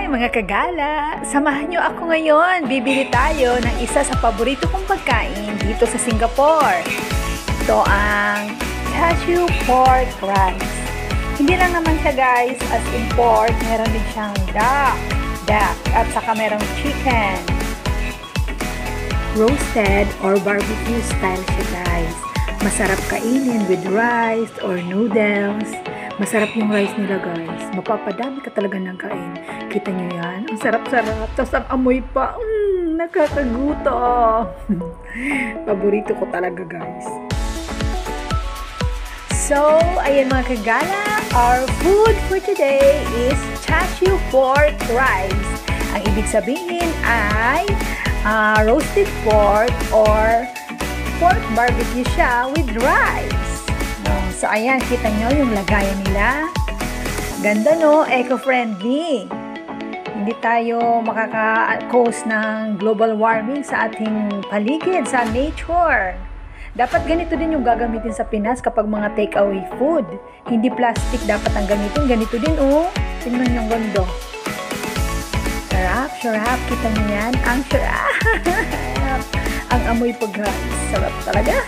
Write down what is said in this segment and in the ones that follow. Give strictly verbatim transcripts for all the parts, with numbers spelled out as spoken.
mga kagala! Samahan nyo ako ngayon. Bibili tayo ng isa sa paborito kong pagkain dito sa Singapore. Ito ang Char pork rice. Hindi lang naman siya guys as in pork. Meron din siyang duck, duck at saka merong chicken. Roasted or barbecue style siya guys. Masarap kainin with rice or noodles. Masarap yung rice nila guys. Mapapadami ka talaga ng kain. Kita nyo yan? Ang sarap-sarap. Tapos ang amoy pa. Mmm, nakakagutom. Paborito ko talaga guys. So, ayan mga kagala. Our food for today is Char pork rice. Ang ibig sabihin ay uh, roasted pork or pork barbecue siya with rice. So, ayan, kita nyo yung lagayan nila. Ganda, no? Eco-friendly. Hindi tayo makaka-cause ng global warming sa ating paligid, sa nature. Dapat ganito din yung gagamitin sa Pinas kapag mga take-away food. Hindi plastic dapat ang gamitin. Ganito din, oh. Tingnan yung ganda. Sarap, sarap. Kita nyo yan? Ang sarap. Ang amoy pag sarap talaga.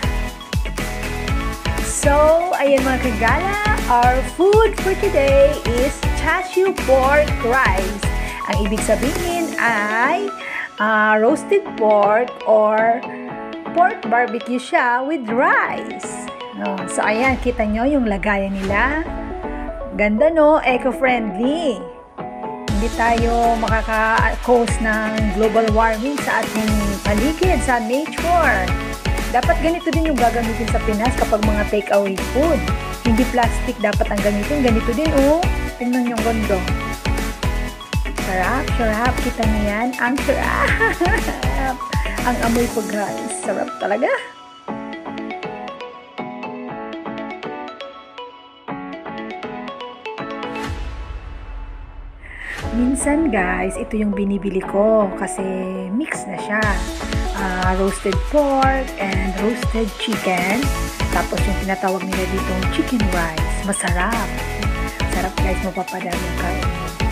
So, ayan mga kagala, our food for today is Char pork rice. Ang ibig sabihin ay uh, roasted pork or pork barbecue siya with rice. No, so, ayan, kita nyo yung lagayan nila. Ganda, no? Eco-friendly. Hindi tayo makaka-cause ng global warming sa ating paligid, sa nature. Dapat ganito din yung gagamitin sa Pinas kapag mga take-away food. Hindi plastic dapat ang gamitin. Ganito din, oh. Tingnan yung gondo. Sarap, sarap. Kita niyo yan? Ang sarap. Ang amoy pag rice. Sarap talaga. Minsan guys, ito yung binibili ko kasi mix na siya. Uh, roasted pork and roasted chicken. Tapos yung tinatawag nila dito chicken rice. Masarap. Sarap guys, mapapadami ang kain.